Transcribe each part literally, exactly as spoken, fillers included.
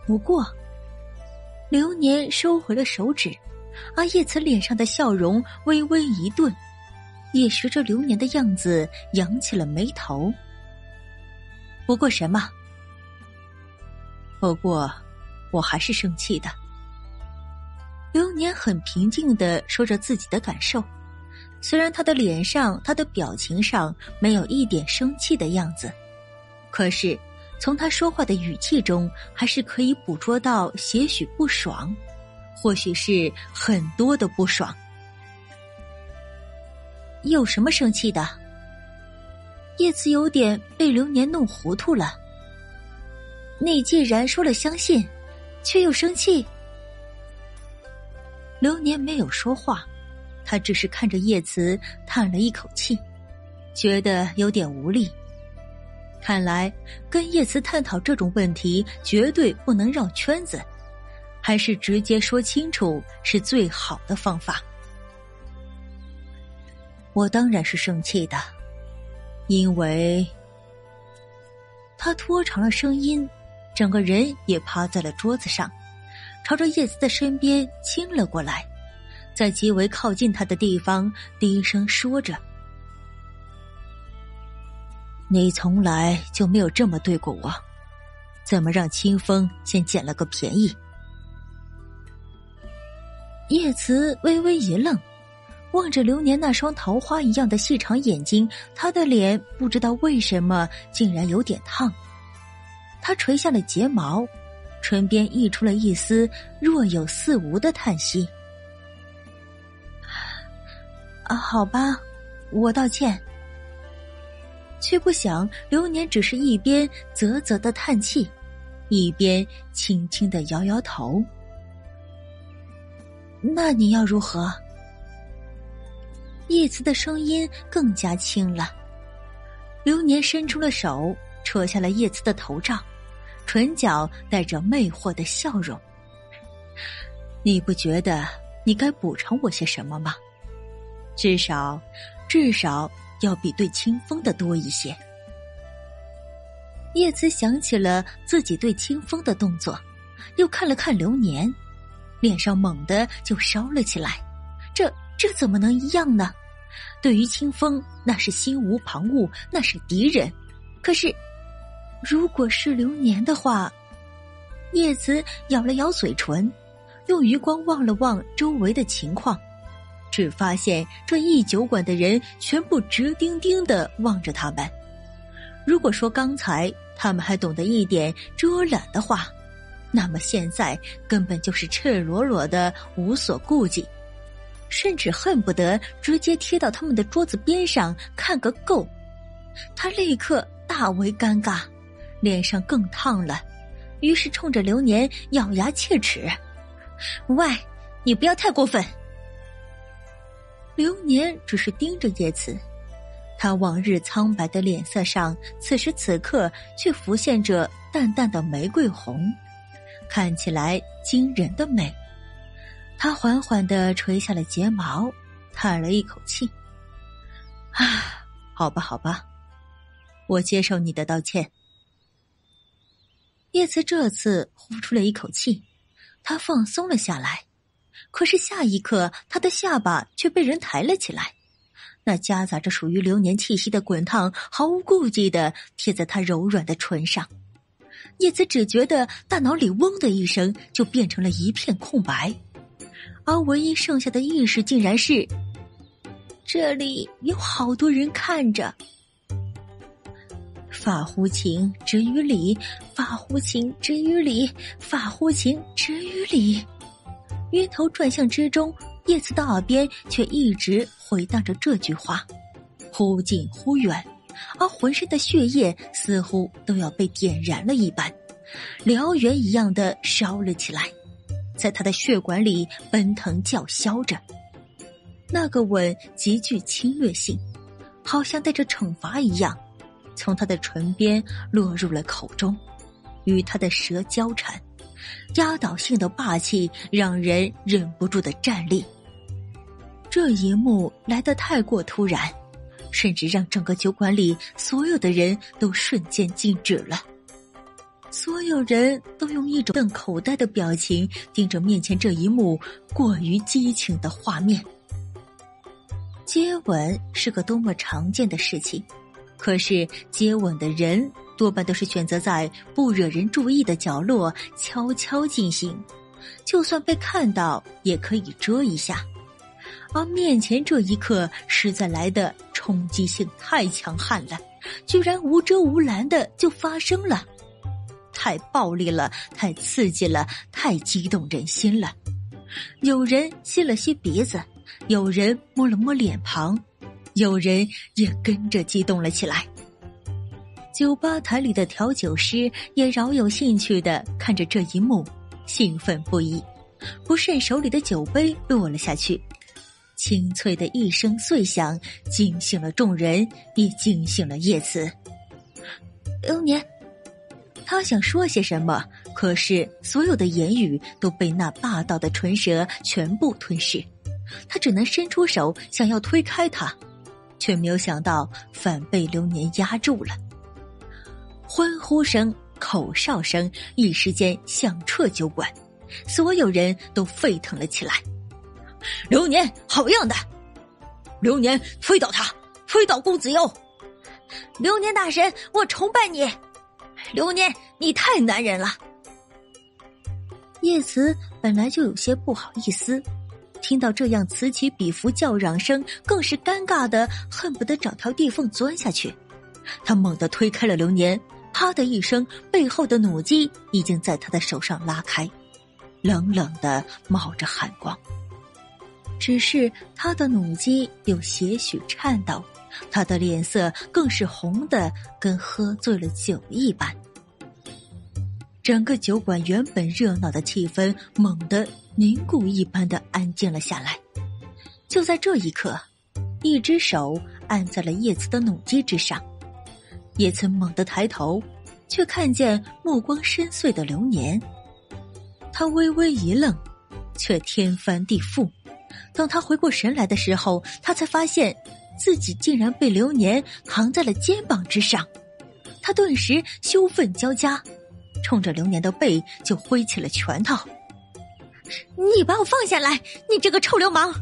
不过流年收回了手指，而叶慈脸上的笑容微微一顿，也学着流年的样子扬起了眉头。不过什么？不过我还是生气的。流年很平静地说着自己的感受，虽然他的脸上他的表情上没有一点生气的样子，可是从他说话的语气中还是可以捕捉到些许不爽，或许是很多的不爽。有什么生气的？叶慈有点被流年弄糊涂了。你既然说了相信，却又生气。流年没有说话，他只是看着叶慈叹了一口气，觉得有点无力。看来跟叶慈探讨这种问题绝对不能绕圈子，还是直接说清楚是最好的方法。我当然是生气的，因为……他拖长了声音，整个人也趴在了桌子上，朝着叶慈的身边亲了过来，在极为靠近他的地方低声说着：你从来就没有这么对过我，怎么让清风先捡了个便宜？叶慈微微一愣，望着流年那双桃花一样的细长眼睛，他的脸不知道为什么竟然有点烫。他垂下了睫毛，唇边溢出了一丝若有似无的叹息。啊，好吧，我道歉。却不想流年只是一边啧啧的叹气，一边轻轻的摇摇头。那你要如何？叶慈的声音更加轻了。流年伸出了手，扯下了叶慈的头罩，唇角带着魅惑的笑容。你不觉得你该补偿我些什么吗？至少至少要比对清风的多一些。叶慈想起了自己对清风的动作，又看了看流年，脸上猛地就烧了起来。这这怎么能一样呢？对于清风，那是心无旁骛，那是敌人。可是如果是流年的话……叶慈咬了咬嘴唇，用余光望了望周围的情况，只发现这一酒馆的人全部直盯盯地望着他们。如果说刚才他们还懂得一点遮拦的话，那么现在根本就是赤裸裸的无所顾忌，甚至恨不得直接贴到他们的桌子边上看个够。他立刻大为尴尬，脸上更烫了，于是冲着流年咬牙切齿：喂，你不要太过分。流年只是盯着叶慈，他往日苍白的脸色上此时此刻却浮现着淡淡的玫瑰红，看起来惊人的美。他缓缓地垂下了睫毛，叹了一口气：啊，好吧好吧，我接受你的道歉。叶慈这次呼出了一口气，他放松了下来。可是下一刻，他的下巴却被人抬了起来，那夹杂着属于流年气息的滚烫毫无顾忌地贴在他柔软的唇上。叶慈只觉得大脑里嗡的一声就变成了一片空白，而唯一剩下的意识竟然是这里有好多人看着。发乎情，止于礼；发乎情，止于礼；发乎情，止于礼。晕头转向之中，叶慈的耳边却一直回荡着这句话，忽近忽远，而浑身的血液似乎都要被点燃了一般，燎原一样的烧了起来，在他的血管里奔腾叫嚣着。那个吻极具侵略性，好像带着惩罚一样，从他的唇边落入了口中，与他的舌交缠，压倒性的霸气让人忍不住的站立。这一幕来得太过突然，甚至让整个酒馆里所有的人都瞬间静止了。 所有人都用一种瞪口呆的表情盯着面前这一幕过于激情的画面。接吻是个多么常见的事情，可是接吻的人多半都是选择在不惹人注意的角落悄悄进行，就算被看到也可以遮一下。而面前这一刻实在来的冲击性太强悍了，居然无遮无拦的就发生了，太暴力了，太刺激了，太激动人心了。有人吸了吸鼻子，有人摸了摸脸庞，有人也跟着激动了起来。酒吧台里的调酒师也饶有兴趣地看着这一幕，兴奋不已，不慎手里的酒杯落了下去，清脆的一声碎响惊醒了众人，也惊醒了叶慈。流年，他想说些什么，可是所有的言语都被那霸道的唇舌全部吞噬，他只能伸出手想要推开他，却没有想到反被流年压住了。欢呼声、口哨声一时间响彻酒馆，所有人都沸腾了起来。流年，好样的！流年，推倒他，推倒公子优！流年大神，我崇拜你！流年，你太男人了！叶慈本来就有些不好意思，听到这样此起彼伏叫嚷声，更是尴尬的恨不得找条地缝钻下去。他猛地推开了流年，啪的一声，背后的弩机已经在他的手上拉开，冷冷的冒着寒光。只是他的弩机有些许颤抖，他的脸色更是红的跟喝醉了酒一般。整个酒馆原本热闹的气氛猛地凝固一般的安静了下来。就在这一刻，一只手按在了叶慈的弩机之上，叶慈猛地抬头，却看见目光深邃的流年。他微微一愣，却天翻地覆。等他回过神来的时候，他才发现自己竟然被流年扛在了肩膀之上。他顿时羞愤交加，冲着流年的背就挥起了拳头。你把我放下来，你这个臭流氓！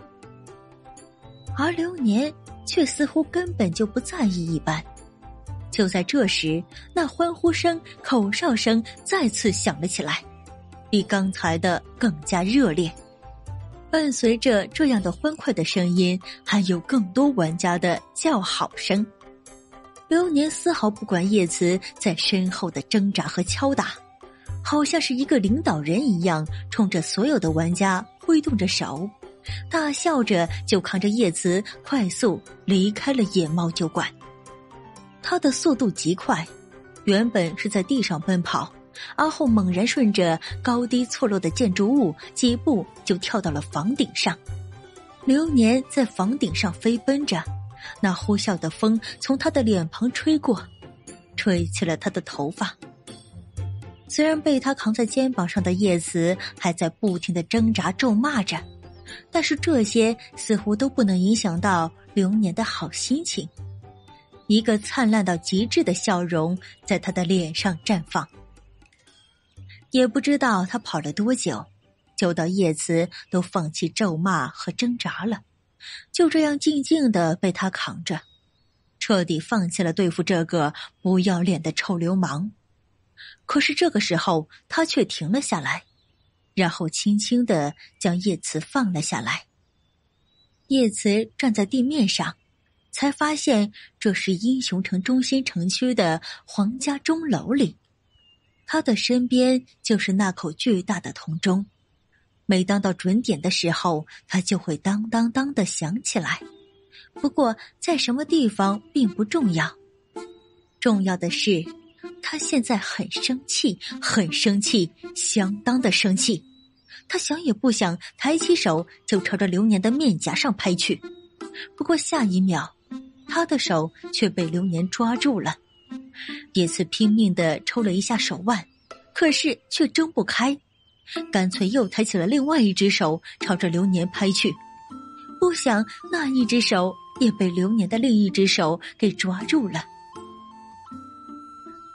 而流年却似乎根本就不在意一般。就在这时，那欢呼声、口哨声再次响了起来，比刚才的更加热烈。伴随着这样的欢快的声音，还有更多玩家的叫好声。流年丝毫不管叶慈在身后的挣扎和敲打，好像是一个领导人一样，冲着所有的玩家挥动着手，大笑着就扛着叶慈快速离开了野猫酒馆。他的速度极快，原本是在地上奔跑，而后猛然顺着高低错落的建筑物几步就跳到了房顶上。流年在房顶上飞奔着，那呼啸的风从他的脸庞吹过，吹起了他的头发。虽然被他扛在肩膀上的叶慈还在不停地挣扎咒骂着，但是这些似乎都不能影响到流年的好心情。一个灿烂到极致的笑容在他的脸上绽放。也不知道他跑了多久，就到叶慈都放弃咒骂和挣扎了，就这样静静地被他扛着，彻底放弃了对付这个不要脸的臭流氓。可是这个时候他却停了下来，然后轻轻地将叶慈放了下来。叶慈站在地面上，才发现这是英雄城中心城区的皇家钟楼里，他的身边就是那口巨大的铜钟，每当到准点的时候，他就会当当当地响起来。不过在什么地方并不重要，重要的是他现在很生气，很生气，相当的生气。他想也不想，抬起手就朝着流年的面颊上拍去。不过下一秒，他的手却被流年抓住了。叶慈拼命地抽了一下手腕，可是却睁不开，干脆又抬起了另外一只手朝着流年拍去。不想那一只手也被流年的另一只手给抓住了。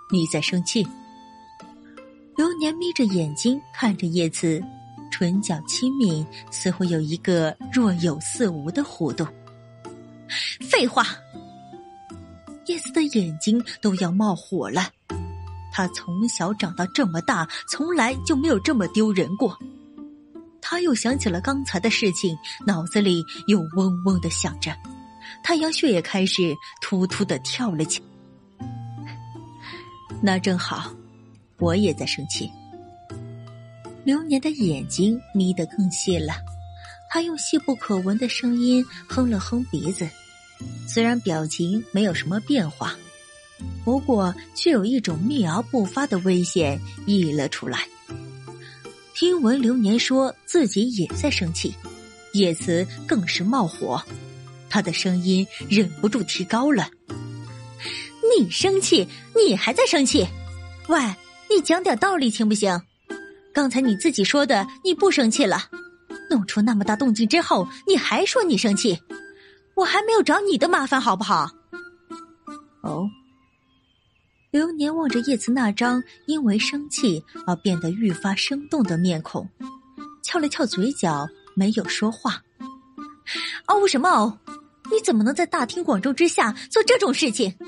你在生气？流年眯着眼睛看着叶子，唇角轻抿，似乎有一个若有似无的弧度。废话！叶子的眼睛都要冒火了。他从小长到这么大，从来就没有这么丢人过。他又想起了刚才的事情，脑子里又嗡嗡地响着，太阳穴也开始突突地跳了起来。那正好，我也在生气。流年的眼睛眯得更细了，他用细不可闻的声音哼了哼鼻子，虽然表情没有什么变化，不过却有一种秘而不发的危险溢了出来。听闻流年说自己也在生气，叶慈更是冒火，他的声音忍不住提高了。你生气，你还在生气？喂，你讲点道理行不行？刚才你自己说的你不生气了，弄出那么大动静之后，你还说你生气，我还没有找你的麻烦好不好？哦。流年望着叶慈那张因为生气而变得愈发生动的面孔，翘了翘嘴角，没有说话。嗷什么嗷？你怎么能在大庭广众之下做这种事情？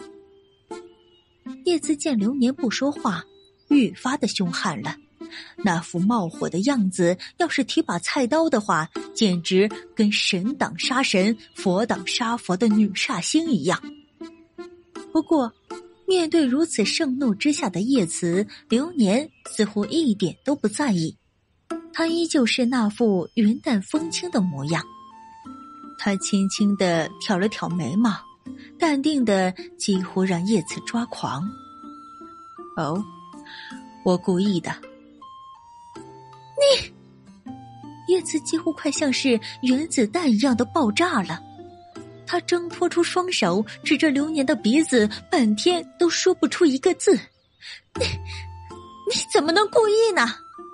叶慈见流年不说话，愈发的凶悍了，那副冒火的样子，要是提把菜刀的话，简直跟神挡杀神，佛挡杀佛的女煞星一样。不过面对如此盛怒之下的叶慈，流年似乎一点都不在意，他依旧是那副云淡风轻的模样。他轻轻地挑了挑眉毛，淡定的几乎让叶慈抓狂。哦，我故意的。你！叶慈几乎快像是原子弹一样的爆炸了。他挣脱出双手，指着流年的鼻子，半天都说不出一个字。你你怎么能故意呢？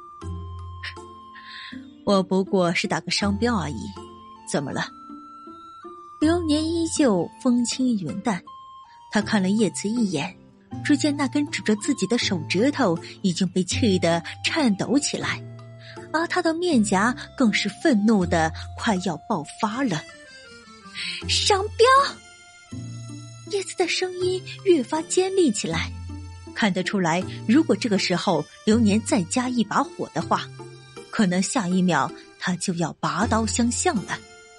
我不过是打个商标而已，怎么了？流年依旧风轻云淡，他看了叶慈一眼，只见那根指着自己的手指头已经被气得颤抖起来，而他的面颊更是愤怒的快要爆发了。商标！叶慈的声音越发尖利起来，看得出来，如果这个时候流年再加一把火的话，可能下一秒他就要拔刀相向了。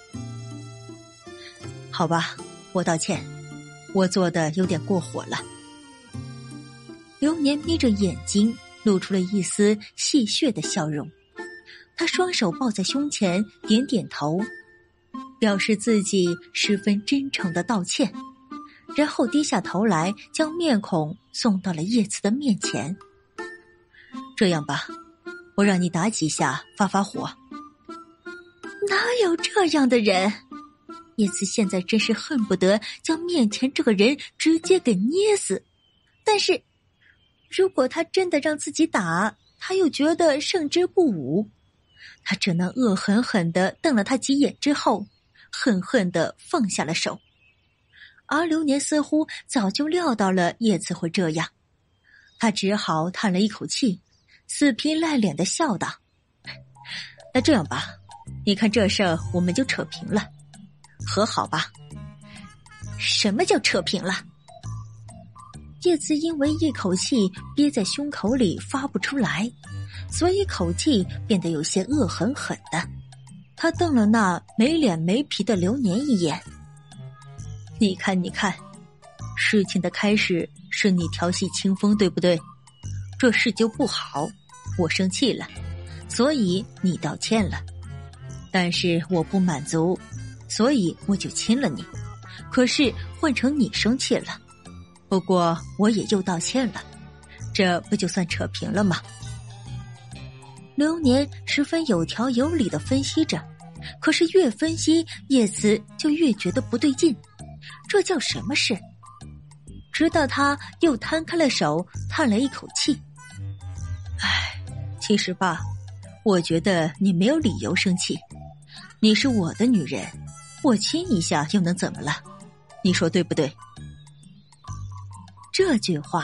好吧，我道歉，我做的有点过火了。流年眯着眼睛，露出了一丝戏谑的笑容，他双手抱在胸前，点点头，表示自己十分真诚的道歉，然后低下头来，将面孔送到了叶慈的面前。这样吧，我让你打几下发发火。哪有这样的人？叶慈现在真是恨不得将面前这个人直接给捏死，但是如果他真的让自己打，他又觉得胜之不武，他只能恶狠狠地瞪了他几眼之后，恨恨地放下了手。而流年似乎早就料到了叶慈会这样，他只好叹了一口气，死皮赖脸地笑道：那这样吧，你看这事儿我们就扯平了，和好吧。什么叫扯平了？叶慈因为一口气憋在胸口里发不出来，所以口气变得有些恶狠狠的。他瞪了那没脸没皮的流年一眼。你看你看，事情的开始是你调戏清风，对不对？这事就不好，我生气了，所以你道歉了。但是我不满足，所以我就亲了你。可是换成你生气了，不过我也又道歉了，这不就算扯平了吗？流年十分有条有理地分析着，可是越分析，叶慈就越觉得不对劲，这叫什么事？直到他又摊开了手，叹了一口气。唉，其实吧，我觉得你没有理由生气，你是我的女人，我亲一下又能怎么了？你说对不对？这句话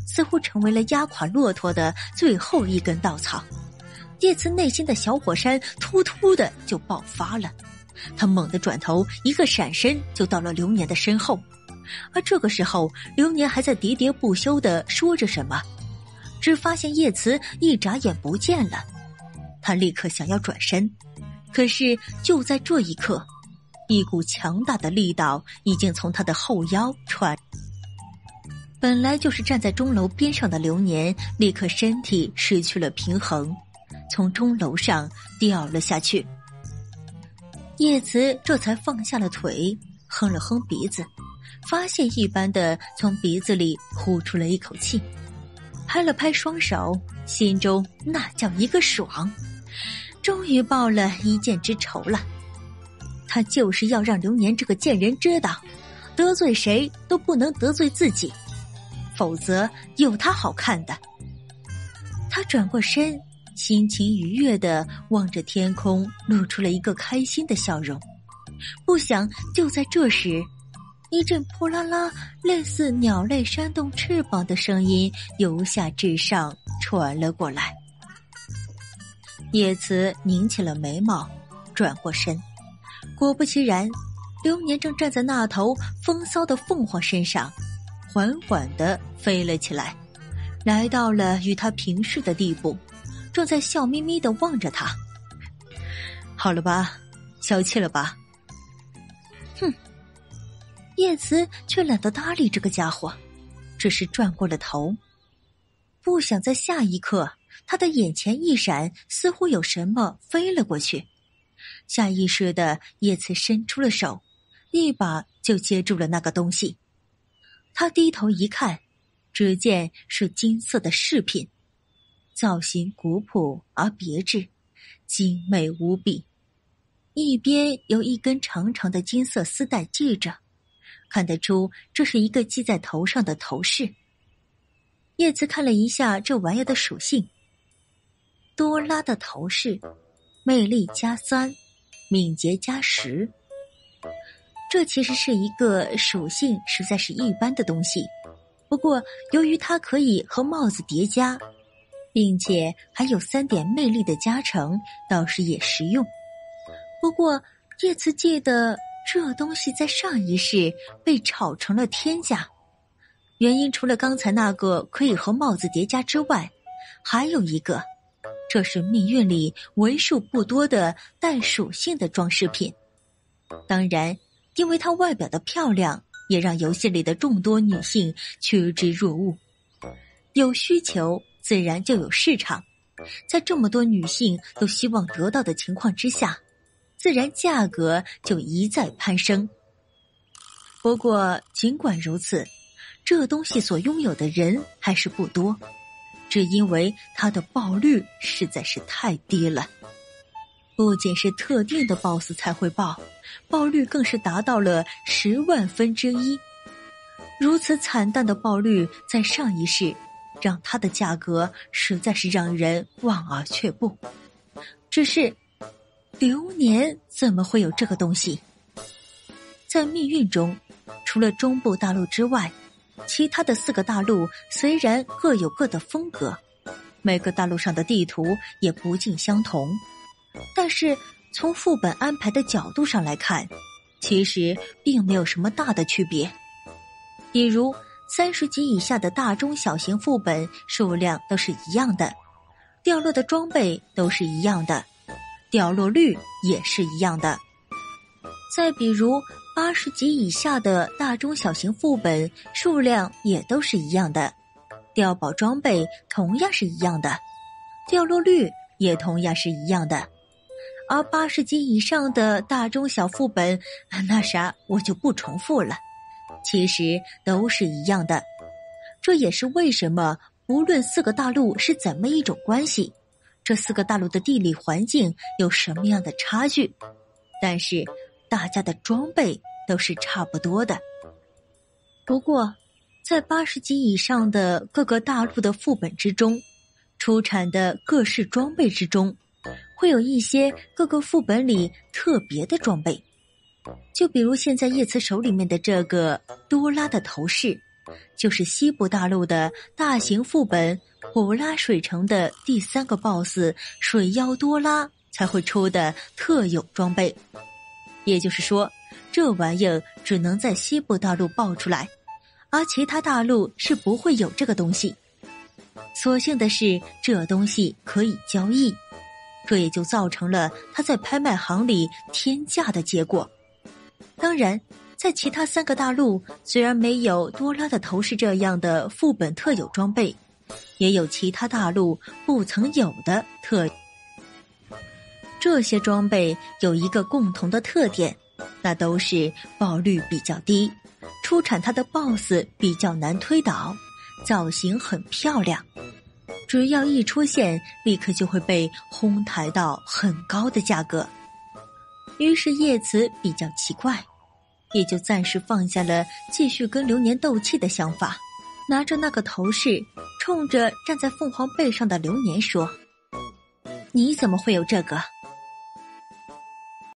似乎成为了压垮骆驼的最后一根稻草。叶慈内心的小火山突突的就爆发了，他猛地转头，一个闪身就到了流年的身后。而这个时候，流年还在喋喋不休地说着什么，只发现叶慈一眨眼不见了。他立刻想要转身，可是就在这一刻，一股强大的力道已经从他的后腰传。本来就是站在钟楼边上的流年，立刻身体失去了平衡，从钟楼上掉了下去。叶慈这才放下了腿，哼了哼鼻子，发现一般的从鼻子里呼出了一口气，拍了拍双手，心中那叫一个爽，终于报了一箭之仇了。他就是要让流年这个贱人知道，得罪谁都不能得罪自己，否则有他好看的。他转过身，心情愉悦地望着天空，露出了一个开心的笑容。不想就在这时，一阵扑啦啦类似鸟类扇动翅膀的声音由下至上传了过来。叶慈拧起了眉毛，转过身，果不其然，流年正站在那头风骚的凤凰身上，缓缓地飞了起来，来到了与他平视的地步，正在笑眯眯地望着他。好了吧，消气了吧？哼！叶慈却懒得搭理这个家伙，只是转过了头。不想在下一刻，他的眼前一闪，似乎有什么飞了过去。下意识的，叶慈伸出了手，一把就接住了那个东西。他低头一看，只见是金色的饰品，造型古朴而别致，精美无比。一边有一根长长的金色丝带系着，看得出这是一个系在头上的头饰。叶慈看了一下这玩意的属性，多拉的头饰，魅力加三，敏捷加十。这其实是一个属性实在是一般的东西，不过由于它可以和帽子叠加，并且还有三点魅力的加成，倒是也实用。不过叶慈记得这东西在上一世被炒成了天价，原因除了刚才那个可以和帽子叠加之外，还有一个，这是命运里为数不多的带属性的装饰品。当然，因为它外表的漂亮，也让游戏里的众多女性趋之若鹜。有需求，自然就有市场。在这么多女性都希望得到的情况之下，自然价格就一再攀升。不过尽管如此，这东西所拥有的人还是不多，只因为它的爆率实在是太低了。不仅是特定的 B O S S 才会爆，爆率更是达到了十万分之一。如此惨淡的爆率，在上一世让它的价格实在是让人望而却步。只是流年怎么会有这个东西？在命运中，除了中部大陆之外，其他的四个大陆虽然各有各的风格，每个大陆上的地图也不尽相同，但是从副本安排的角度上来看，其实并没有什么大的区别。比如三十级以下的大中小型副本数量都是一样的，掉落的装备都是一样的，掉落率也是一样的。再比如八十级以下的大中小型副本数量也都是一样的，掉宝装备同样是一样的，掉落率也同样是一样的。而八十级以上的大中小副本，那啥我就不重复了，其实都是一样的。这也是为什么无论四个大陆是怎么一种关系，这四个大陆的地理环境有什么样的差距，但是大家的装备都是差不多的。不过在八十级以上的各个大陆的副本之中，出产的各式装备之中，会有一些各个副本里特别的装备。就比如现在叶慈手里面的这个多拉的头饰， 就是西部大陆的大型副本普拉水城的第三个 B O S S 水妖多拉才会出的特有装备。也就是说，这玩意儿只能在西部大陆爆出来，而其他大陆是不会有这个东西。所幸的是，这东西可以交易，这也就造成了它在拍卖行里天价的结果。当然，在其他三个大陆，虽然没有多拉的头饰这样的副本特有装备，也有其他大陆不曾有的特有。这些装备有一个共同的特点，那都是爆率比较低，出产它的 B O S S 比较难推倒，造型很漂亮，只要一出现，立刻就会被哄抬到很高的价格。于是叶慈比较奇怪，也就暂时放下了继续跟流年斗气的想法，拿着那个头饰，冲着站在凤凰背上的流年说：“你怎么会有这个？